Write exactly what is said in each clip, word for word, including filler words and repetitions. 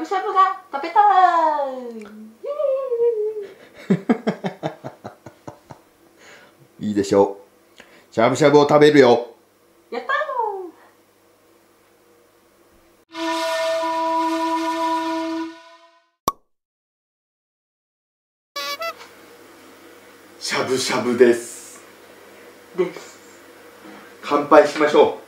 ぶしゃぶが食べたいいいでしょう。しゃぶしゃぶを食べるよ。 やったー。しゃぶしゃぶです。 です。 乾杯しましょう。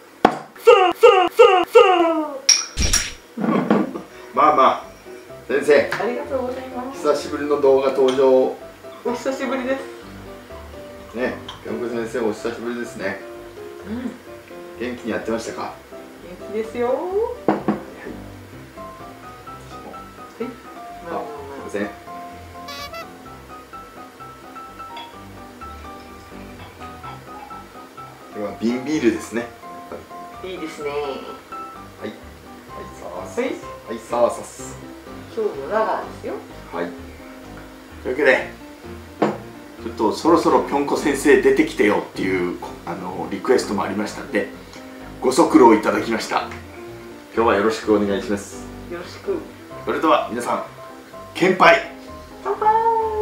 まあまあ、先生。 ありがとうございます。 久しぶりの動画登場。 お久しぶりです。 ね、ぴょんこ先生お久しぶりですね。 うん。 元気にやってましたか。 元気ですよ。はい。 はい。すいません。今日は瓶ビールですね。 いいですね。 はい。はい、さあ。 はい。 はい、さあ、さす。 今日のラガーですよ。 はい。というわけで、ちょっとそろそろぴょんこ先生出てきてよっていうあのリクエストもありましたんで、ご足労いただきました。今日はよろしくお願いします。 よろしく。 それでは皆さん、乾杯。 乾杯。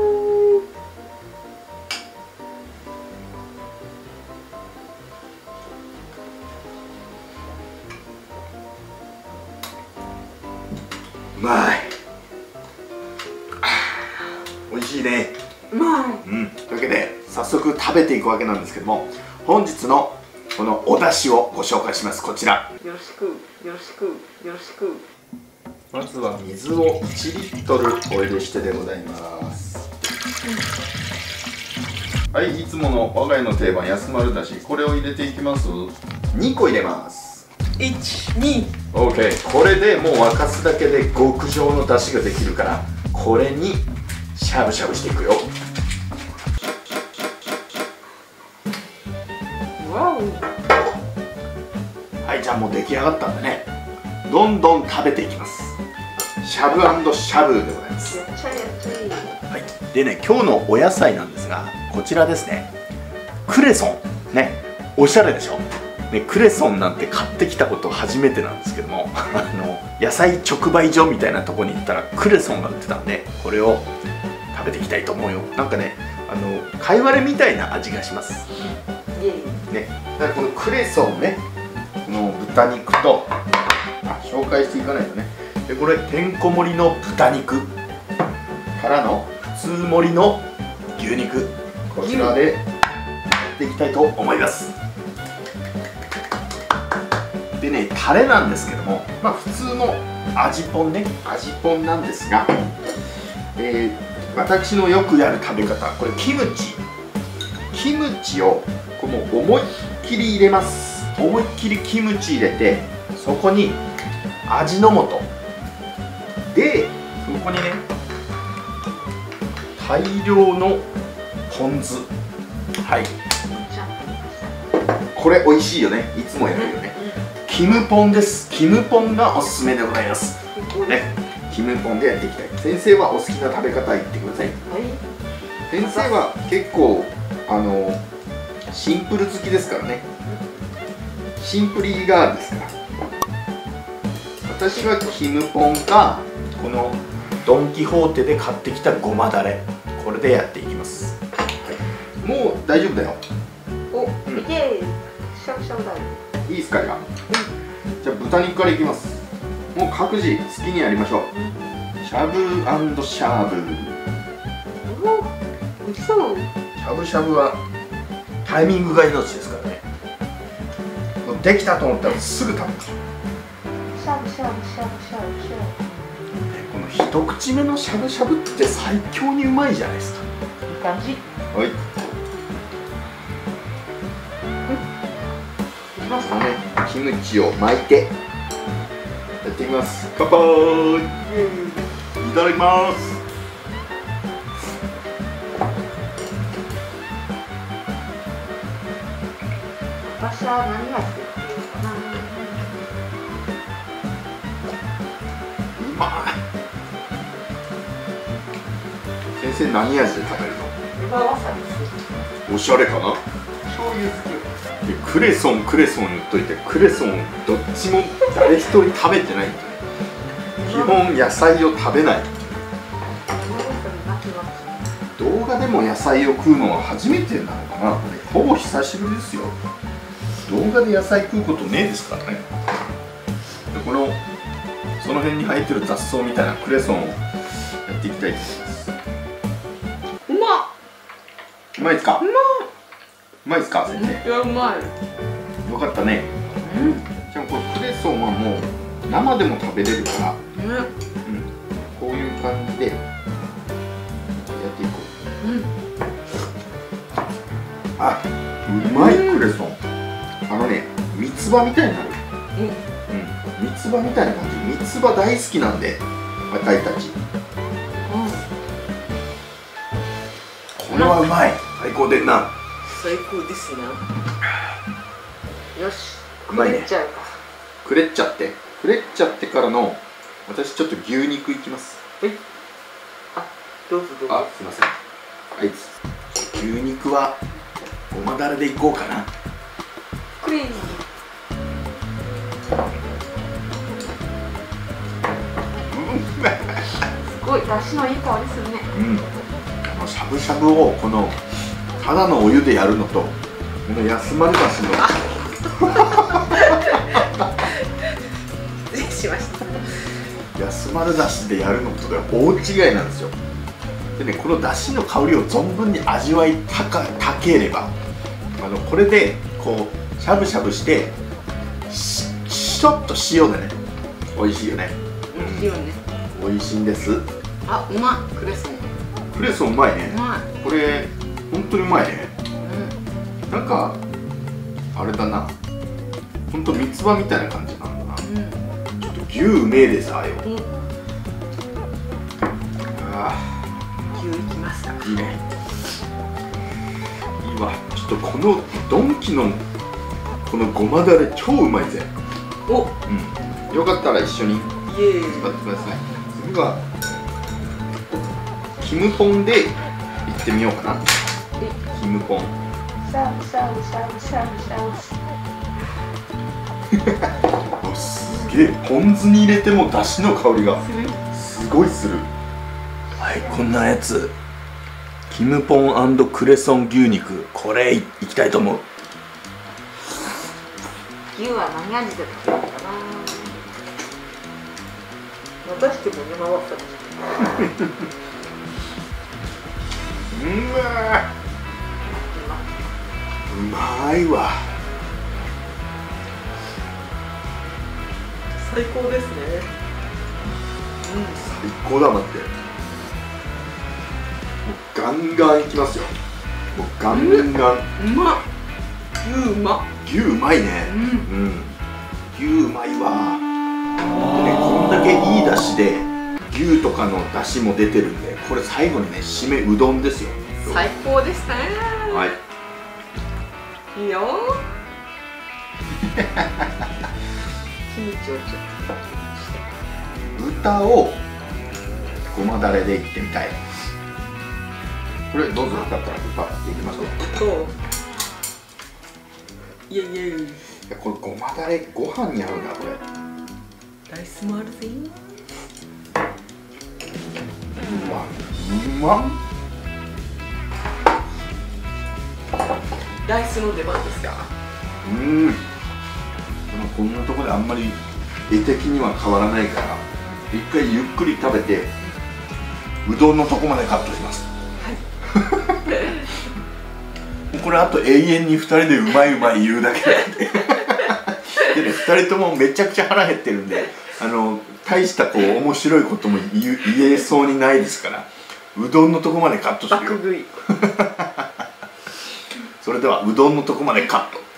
うまい。美味しいね。 うまい。 うん。というわけで早速食べていくわけなんですけども、本日のこのお出汁をご紹介します。こちら。 よろしくよろしくよろしく。 まずは水をいちリットルお入れしてでございます。うん、はい、いつもの我が家の定番安丸だし、これを入れていきます。にこ入れます。 いち、に。 オーケー。これでもう沸かすだけで極上の出汁ができるから、これにしゃぶしゃぶしていくよ。 わお。 はい、じゃあもう出来上がったんでね、どんどん食べていきます。しゃぶ&しゃぶでございます。 やっちゃえやっちゃえ。 はい、でね、今日のお野菜なんですが、こちらですね。クレソンね、おしゃれでしょ。ね、クレソンなんて買ってきたこと初めてなんですけどもあの野菜直売所みたいなとこに行ったらクレソンが売ってたんで、これを食べていきたいと思うよ。なんかね、あのかいわれみたいな味がします。 イエイ。 ね、だからこのクレソンね、この豚肉とあ紹介していかないとね。でこれてんこ盛りの豚肉からの普通盛りの牛肉、こちらでやっていきたいと思います。でね、タレなんですけども、まあ普通の味ぽんね、味ぽんなんですが、えー、私のよくやる食べ方、これキムチキムチをこの思いっきり入れます。思いっきりキムチ入れて、そこに味の素で、そこにね大量のポン酢。はい、これ美味しいよね。いつもやるよね。キムポンです。キムポンがおすすめでございます。ね、キムポンでやっていきたい。先生はお好きな食べ方言ってください。はい、先生は結構あのシンプル好きですからね。シンプリーガールですから。私はキムポンかこのドン・キホーテで買ってきたごまだれ、これでやっていきます。はい、もう大丈夫だよ。 お、うん、いけ。しゃぶしゃぶだよ。 いいですか、じゃあ。じゃあ豚肉からいきます。もう各自好きにやりましょう。しゃぶ&しゃぶ。 お、美味しそう。 しゃぶしゃぶはタイミングが命ですからね。できたと思ったらすぐ食べる。 しゃぶしゃぶしゃぶしゃぶしゃぶ。この一口目のしゃぶしゃぶって最強にうまいじゃないですか。 いい感じ。 はい。 ね、 キムチを巻いてやっていきます。乾杯。うん、いただきます。 私は何が好きかな。 うまい。先生何味で食べるの？ 今わさび好き。 おしゃれかな。 醤油好き。 クレソンクレソン言っといて、クレソンどっちも誰一人食べてないんだね。 基本野菜を食べない。動画でも野菜を食うのは初めてなのかな。ほぼ久しぶりですよ。動画で野菜食うことねえですからね。でこのその辺に生えてる雑草みたいなクレソンをやっていきたいと思います。 うまっ。 うまいですか。 うまっ。 うまいですか先生。 いやうまい。 よかったね。 うん。 じゃあこれクレソンはもう生でも食べれるから、 ね。 うん、こういう感じでやっていこう。 うん。 あ、うまいクレソン。あのね、三つ葉みたいになる。 うん。 うん、三つ葉みたいな感じ。三つ葉大好きなんで、私たち。これはうまい。最高でな。 最高ですね。よし。 うまいね。 くれちゃうか。 くれっちゃって。くれっちゃってからの、私ちょっと牛肉いきます。 え。あ、どうぞどうぞ。 あ、すいません。はい。牛肉はごまだれでいこうかな。 クリーム。すごい出汁のいい香りするね。 うん。あのしゃぶしゃぶをこのただのお湯でやるのと、この安丸だしの。 失礼しました。 安丸だしでやるのとでは大違いなんですよ。でね、このだしの香りを存分に味わいたかたければ、あのこれでこうしゃぶしゃぶしてしちょっと塩でね、美味しいよね。 美味しいよね。 美味しいんです。 あ、うまい。クレソン。 クレソンうまいね。 うまい。 これ本当にうまいね。 うん。 なんかあれだな。本当三つ葉みたいな感じなんだな。 うん。 ちょっと牛うめえでさよ。 うん。 あ牛いきますか。 あ、いいね。いいわ。ちょっとこのドンキのこのごまだれ超うまいぜ。 お。 うん。よかったら一緒にイエーイ。 使ってください。次はキムポンでいってみようかな。キムポン。 シャブシャブシャブシャブシャブ。 お、すげえ。ポン酢に入れてもだしの香りがすごいする。はい、こんなやつ。キムポン&クレソン牛肉、これいいきたいと思う。 牛は何味で食べるかな。またしてもね、回ったりして。 うまいうまいわ。 最高ですね。 最高だ。待って、もうガンガンいきますよ。もうガンガン。 うん、うまっ。牛うまっ。 牛うまいね。 うん、 うん、牛うまいわ。でね、こんだけいいだしで牛とかのだしも出てるんで、これ最後にね、締めうどんですよ。 最高ですね。 はい、 いいよ。キムチをちょっと豚をごまだれでいってみたい。これどうぞ。だったら豚っていきましょう。 そう。いやいやいや。 いや、これごまだれご飯に合うな。これライスもあるぜ。 うわ、うまっ。 ライスの出番ですか。 うん。でもこんなところであんまり絵的には変わらないから、一回ゆっくり食べてうどんのとこまでカットします。はい。これあと永遠にふたりでうまいうまい言うだけなんで。でね、ふたりともめちゃくちゃ腹減ってるんで、あの大したこう面白いことも言えそうにないですから、うどんのとこまでカットするよ。 爆食い。 それではうどんのとこまでカット。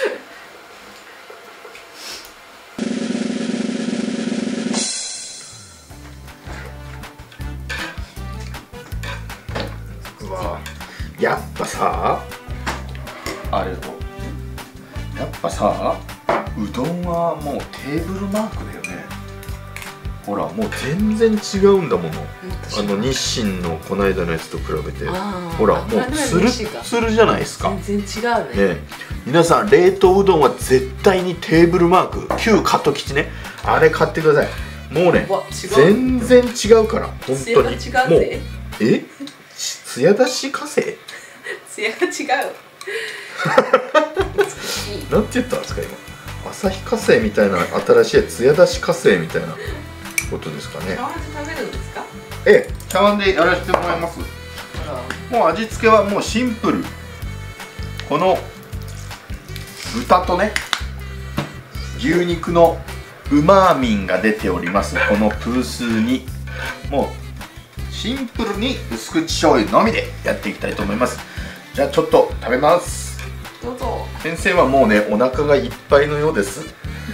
うわ、やっぱさ、あれとやっぱさ、うどんはもうテーブルマークだよね。ほら、もう全然違うんだもの。あの日清のこの間のやつと比べて、ほらもうツルツルじゃないですか。 全然違うね。 ね、皆さん冷凍うどんは絶対にテーブルマーク、旧加藤吉ね、あれ買ってください。 もうねわ違う全然違うから本艶が違う当にもうぜ。 え艶出し火星艶が違う。美しい。 なんて言ったんですか今朝日火星みたいな新しい艶出し火星みたいなことですかね。 茶碗で食べるんですか？ ええ茶碗でやらせてもらいます。 あら。 もう味付けはもうシンプル。この豚とね牛肉のうまみんが出ておりますこのプースーにもうシンプルに薄口醤油のみでやっていきたいと思います。じゃあちょっと食べます。 どうぞ。 先生はもうねお腹がいっぱいのようです。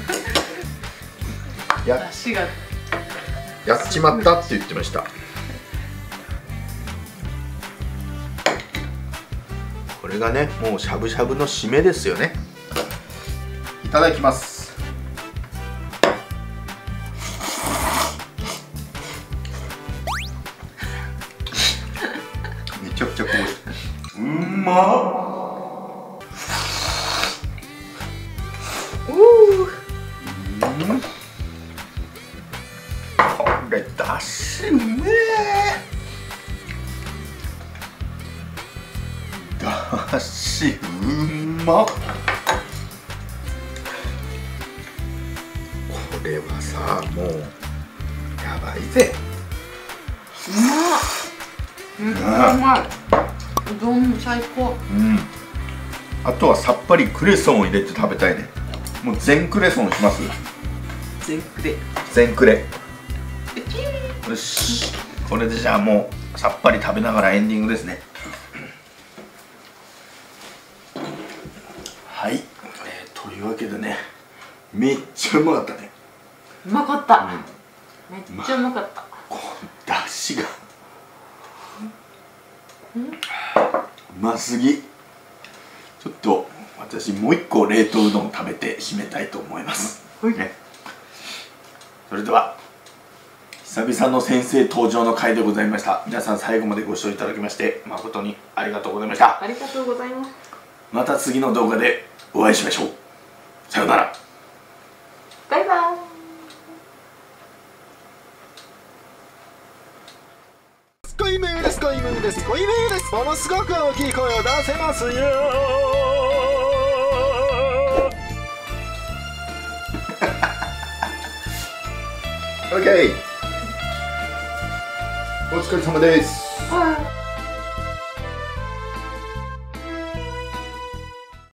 や出汁が。 やっちまったって言ってました。これがねもうしゃぶしゃぶの締めですよね。いただきます。めちゃくちゃこううまっ。 うー。 うんこれだしうめえ。だしうまっ。これはさもうやばいぜ。 うまっ。めっちゃうまい。うどん最高。 うん。あとはさっぱりクレソンを入れて食べたいね。もう全クレソンします。 全クレ。 全クレ。 えピー。 よし。これでじゃあもうさっぱり食べながらエンディングですね。はい、えー、というわけでねめっちゃうまかったね。 うまかった。 うん、 めっちゃうまかった。 このだしがうん、 うますぎ。ちょっと私もう一個冷凍うどん食べて締めたいと思います、 はいね、それでは久々の先生登場の回でございました。皆さん最後までご視聴いただきまして誠にありがとうございました。 ありがとうございます。 また次の動画でお会いしましょう。さようなら。 バイバイ。 濃いめです濃いめです濃いめです。ものすごく大きい声を出せますよ。 オッケー。お疲れ様です。 はい。